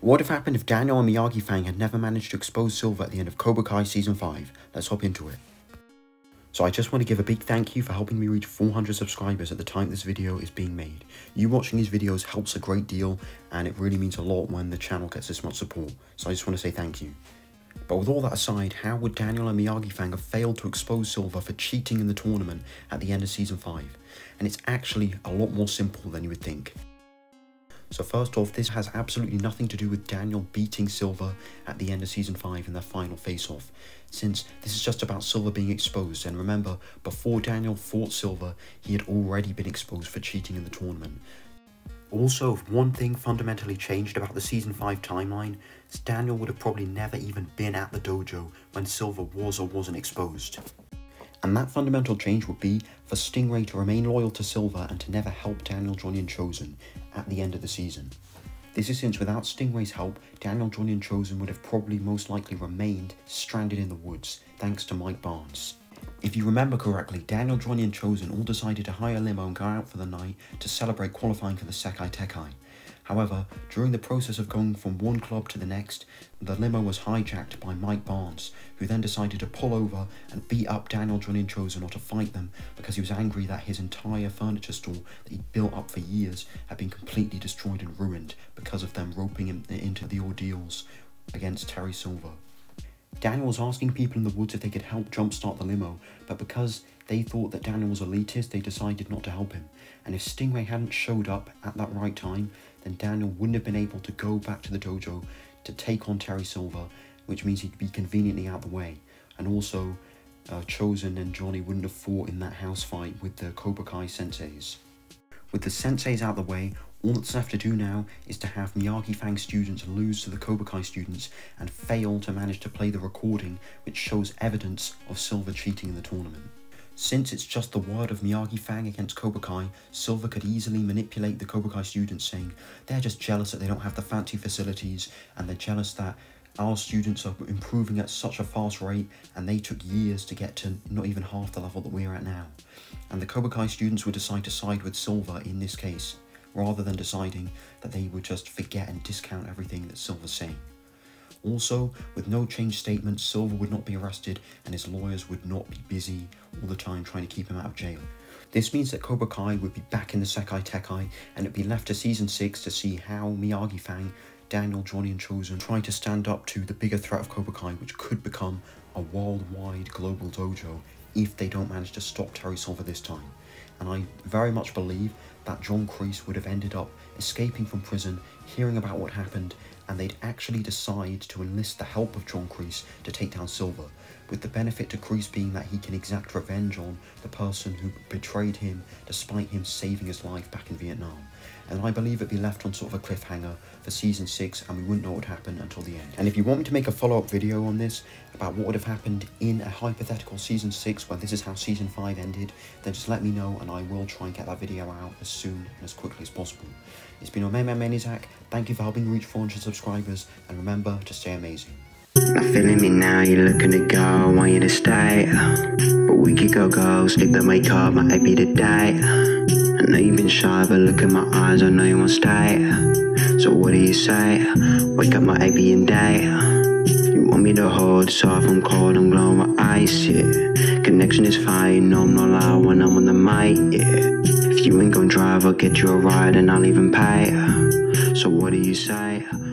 What would have happened if Daniel and Miyagi-Fang had never managed to expose Silver at the end of Cobra Kai Season 5? Let's hop into it. So I just want to give a big thank you for helping me reach 400 subscribers at the time this video is being made. You watching these videos helps a great deal, and it really means a lot when the channel gets this much support. So I just want to say thank you. But with all that aside, how would Daniel and Miyagi-Fang have failed to expose Silver for cheating in the tournament at the end of Season 5? And it's actually a lot more simple than you would think. So first off, this has absolutely nothing to do with Daniel beating Silver at the end of Season 5 in their final face-off, since this is just about Silver being exposed. And remember, before Daniel fought Silver, he had already been exposed for cheating in the tournament. Also, if one thing fundamentally changed about the Season 5 timeline, is Daniel would have probably never even been at the dojo when Silver was or wasn't exposed. And that fundamental change would be for Stingray to remain loyal to Silver and to never help Daniel, Johnny and Chosen at the end of the season. This is since without Stingray's help, Daniel, Johnny and Chosen would have probably most likely remained stranded in the woods, thanks to Mike Barnes. If you remember correctly, Daniel, Johnny and Chosen all decided to hire a limo and go out for the night to celebrate qualifying for the Sekai Tekai. However, during the process of going from one club to the next, the limo was hijacked by Mike Barnes, who then decided to pull over and beat up Daniel, Johnny and Chosen or to fight them because he was angry that his entire furniture store that he'd built up for years had been completely destroyed and ruined because of them roping him into the ordeals against Terry Silver. Daniel was asking people in the woods if they could help jumpstart the limo, but because they thought that Daniel was elitist, they decided not to help him. And if Stingray hadn't showed up at that right time, then Daniel wouldn't have been able to go back to the dojo to take on Terry Silver, which means he'd be conveniently out the way. And also, Chosen and Johnny wouldn't have fought in that house fight with the Cobra Kai senseis. With the senseis out of the way, all that's left to do now is to have Miyagi-Fang students lose to the Cobra Kai students and fail to manage to play the recording which shows evidence of Silver cheating in the tournament. Since it's just the word of Miyagi-Fang against Cobra Kai, Silver could easily manipulate the Cobra Kai students, saying they're just jealous that they don't have the fancy facilities, and they're jealous that our students are improving at such a fast rate and they took years to get to not even half the level that we're at now. And the Cobra Kai students would decide to side with Silver in this case, rather than deciding that they would just forget and discount everything that Silver's saying. Also, with no change statements, Silver would not be arrested and his lawyers would not be busy all the time trying to keep him out of jail. This means that Cobra Kai would be back in the Sekai Tekai, and it'd be left to Season 6 to see how Miyagi-Fang, Daniel, Johnny and Chosen try to stand up to the bigger threat of Cobra Kai, which could become a worldwide global dojo if they don't manage to stop Terry Silver this time. And I very much believe that John Kreese would have ended up escaping from prison, hearing about what happened, and they'd actually decide to enlist the help of John Kreese to take down Silver, with the benefit to Kreese being that he can exact revenge on the person who betrayed him despite him saving his life back in Vietnam. And I believe it'd be left on sort of a cliffhanger for Season 6, and we wouldn't know what would happen until the end. And if you want me to make a follow-up video on this, about what would have happened in a hypothetical Season 6, where this is how Season 5 ended, then just let me know, and I will try and get that video out as soon and as quickly as possible. It's been your main man, Maniac. Thank you for helping reach 400 subscribers, and remember to stay amazing. Not feeling me now, you're looking to go, I want you to stay. But we could go, stick the makeup, my AP today. I know you've been shy, but look at my eyes, I know you won't stay. So what do you say? Wake up my AP and day. You want me to hold, soft, I'm cold, I'm glowing my eyes, yeah. Connection is fine, you know I'm not loud when I'm on the mic, yeah. If you ain't gon' drive, I'll get you a ride and I'll even pay. So what do you say?